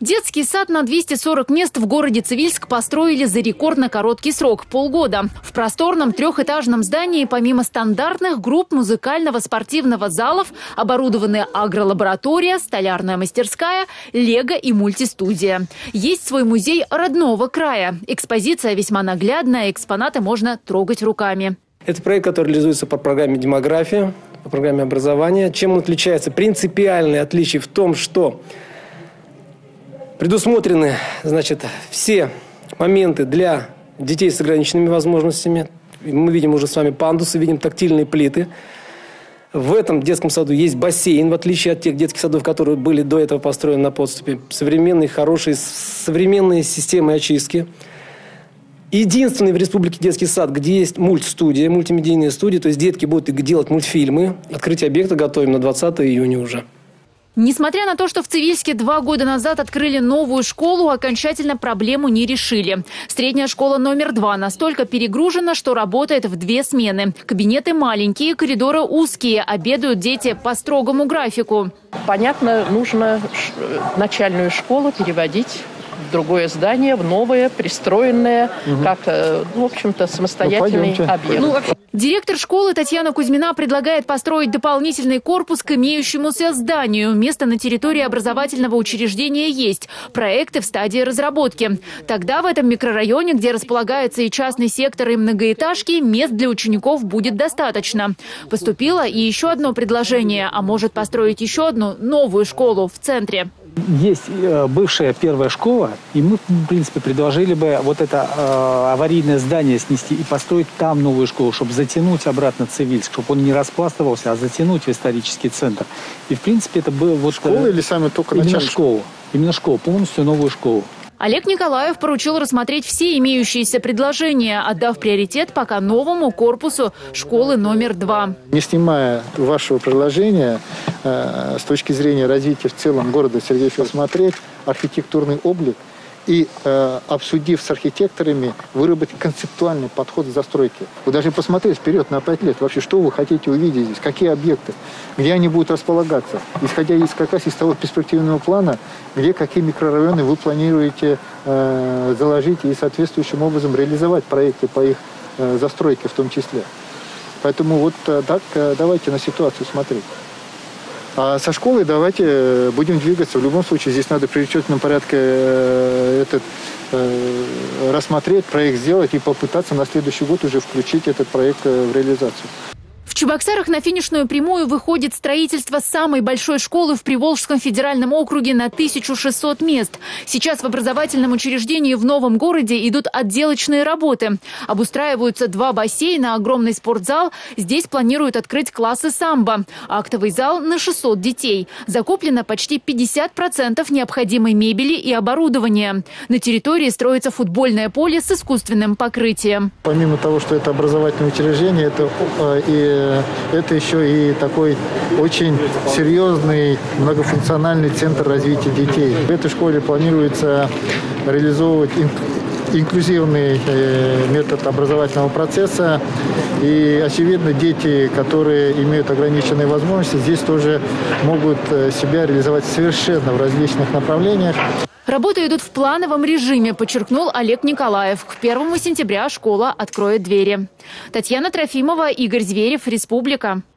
Детский сад на 240 мест в городе Цивильск построили за рекордно короткий срок – полгода. В просторном трехэтажном здании помимо стандартных групп музыкального спортивного залов оборудованы агролаборатория, столярная мастерская, лего и мультистудия. Есть свой музей родного края. Экспозиция весьма наглядная, экспонаты можно трогать руками. Это проект, который реализуется по программе «Демография», по программе образования. Чем он отличается? Принципиальное отличие в том, что предусмотрены, все моменты для детей с ограниченными возможностями. Мы видим уже с вами пандусы, видим тактильные плиты. В этом детском саду есть бассейн, в отличие от тех детских садов, которые были до этого построены на подступе. Современные, хорошие, современные системы очистки. Единственный в республике детский сад, где есть мультстудия, мультимедийная студия, то есть детки будут делать мультфильмы. Открытие объекта готовим на 20 июня уже. Несмотря на то, что в Цивильске 2 года назад открыли новую школу, окончательно проблему не решили. Средняя школа номер 2 настолько перегружена, что работает в 2 смены. Кабинеты маленькие, коридоры узкие, обедают дети по строгому графику. Понятно, нужно начальную школу переводить в другое здание, в новое, пристроенное, как, в общем-то, самостоятельный объект. Директор школы Татьяна Кузьмина предлагает построить дополнительный корпус к имеющемуся зданию. Место на территории образовательного учреждения есть. Проекты в стадии разработки. Тогда в этом микрорайоне, где располагается и частный сектор, и многоэтажки, мест для учеников будет достаточно. Поступило и еще одно предложение, а может построить еще одну новую школу в центре. Есть бывшая первая школа, и мы, в принципе, предложили бы вот это аварийное здание снести и построить там новую школу, чтобы затянуть обратно Цивильск, чтобы он не распластывался, а затянуть в исторический центр. И, в принципе, это было вот... Школа или самая только начальная школа? Именно школа, полностью новую школу. Олег Николаев поручил рассмотреть все имеющиеся предложения, отдав приоритет пока новому корпусу школы номер 2. Не снимая вашего предложения, с точки зрения развития в целом города Сергеевича, смотреть архитектурный облик и, обсудив с архитекторами, выработать концептуальный подход к застройке. Вы должны посмотреть вперед на 5 лет, вообще, что вы хотите увидеть здесь, какие объекты, где они будут располагаться, исходя как раз из того перспективного плана, где какие микрорайоны вы планируете заложить и соответствующим образом реализовать проекты по их застройке в том числе. Поэтому вот так давайте на ситуацию смотреть. А со школой давайте будем двигаться. В любом случае здесь надо в приоритетном порядке рассмотреть, проект сделать и попытаться на следующий год уже включить этот проект в реализацию. В Чебоксарах на финишную прямую выходит строительство самой большой школы в Приволжском федеральном округе на 1600 мест. Сейчас в образовательном учреждении в новом городе идут отделочные работы. Обустраиваются 2 бассейна, огромный спортзал. Здесь планируют открыть классы самбо. Актовый зал на 600 детей. Закуплено почти 50% необходимой мебели и оборудования. На территории строится футбольное поле с искусственным покрытием. Помимо того, что это образовательное учреждение, это еще и такой очень серьезный многофункциональный центр развития детей. В этой школе планируется реализовывать инклюзивный метод образовательного процесса. И, очевидно, дети, которые имеют ограниченные возможности, здесь тоже могут себя реализовать совершенно в различных направлениях. Работы идут в плановом режиме, подчеркнул Олег Николаев. К 1 сентября школа откроет двери. Татьяна Трофимова, Игорь Зверев, Республика.